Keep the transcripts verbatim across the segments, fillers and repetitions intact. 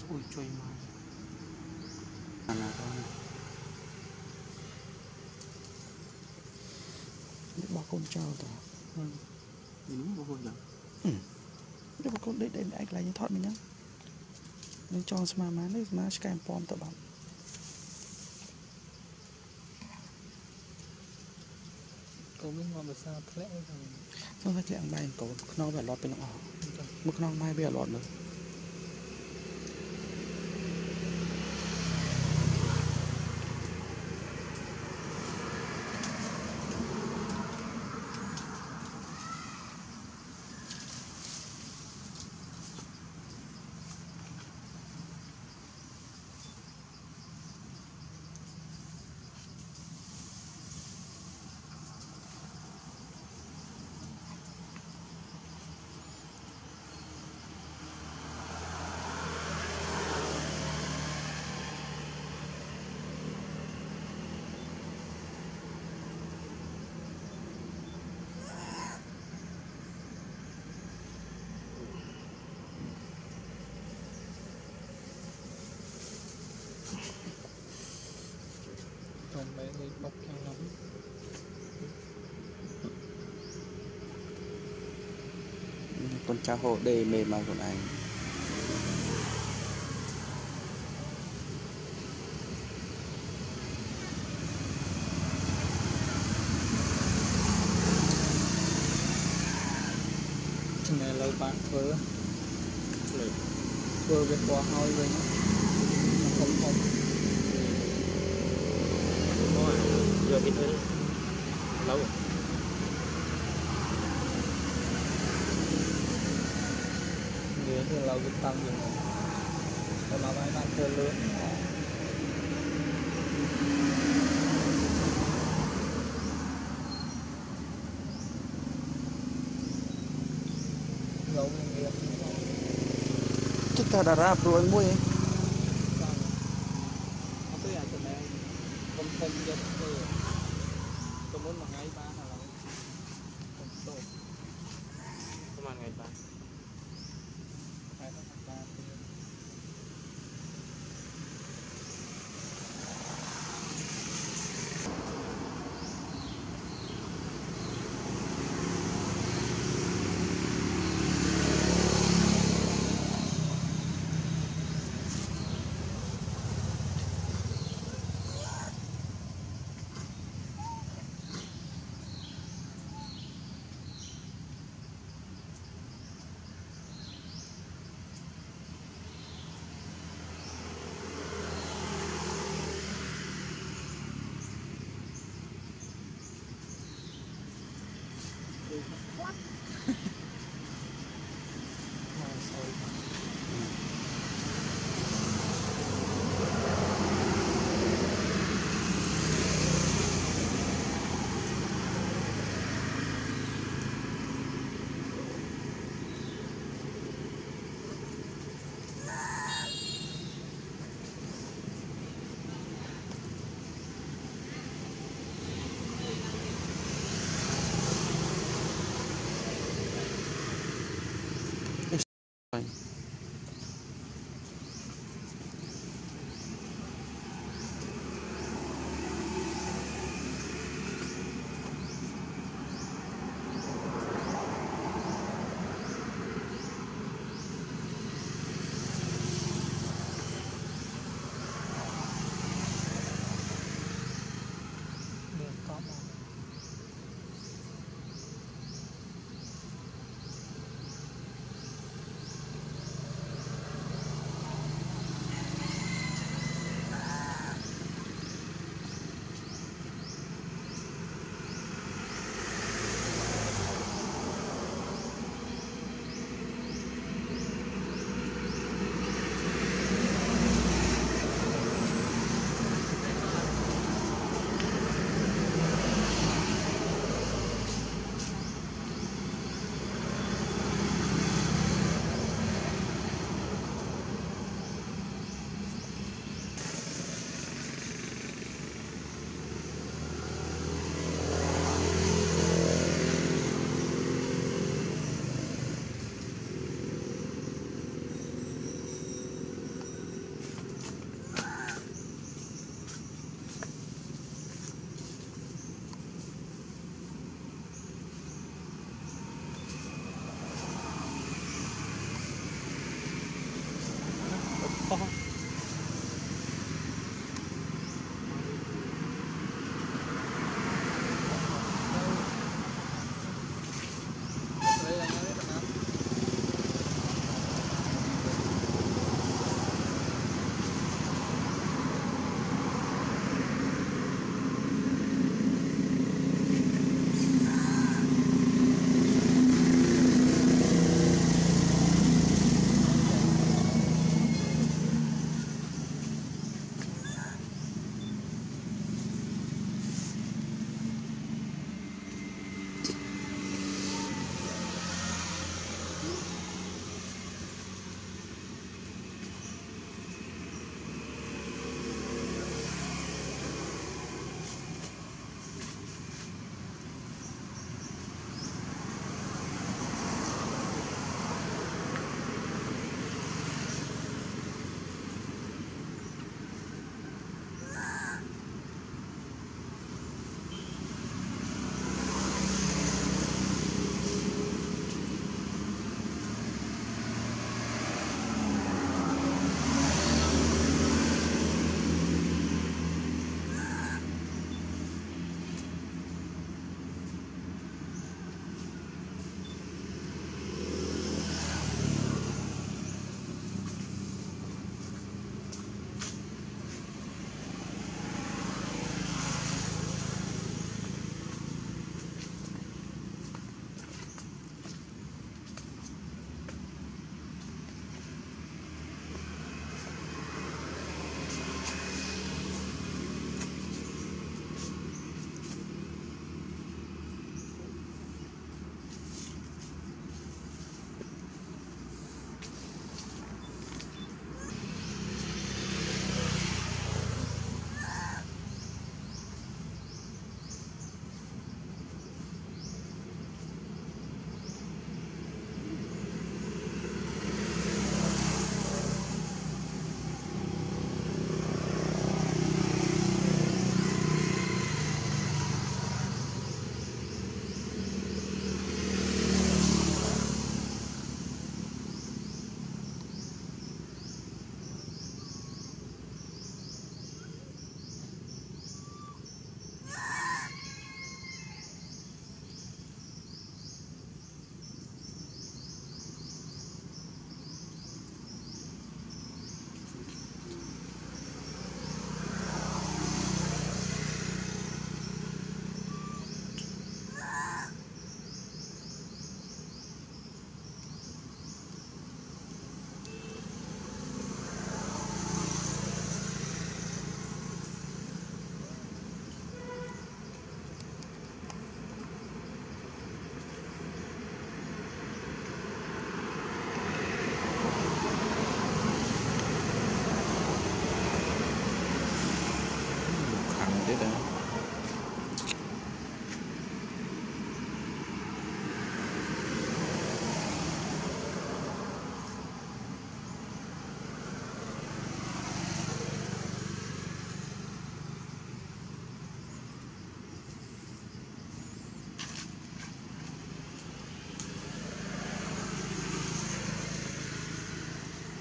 ui chui mà là con bỏ con trâu ta ừ đúng không rồi ừ nhưng mà con đấy đấy anh lại những thoại mình nhá nên cho mà má đấy má scam form tập bạn cô biết ngon mà sao thế rồi xong rồi cái bay cậu nó phải lọt bên nó mức nó mai bây giờ lọt nữa trong bé đi bọc theo lắm con cha hộ đề mềm mà của anh này lâu bạn vỡ vỡ về qua hơi rồi không không thôi vừa biết thôi lâu rồi người thì lâu biết tăng rồi còn là bạn chơi lớn lâu người chúng ta đã ráp rồi anh mua ấy không biết là từ này không không dân tôi muốn một ngày ba là không tốt ประมาณไงบ้าง hai tháng ba What?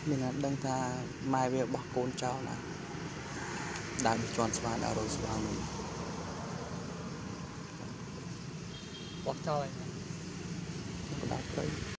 មានណាដឹងថាម៉ែវាបោះកូនចោលណាដើរទៅជន់ស្វាដើររកស្វាមួយបោះចោលហើយដើរព្រៃ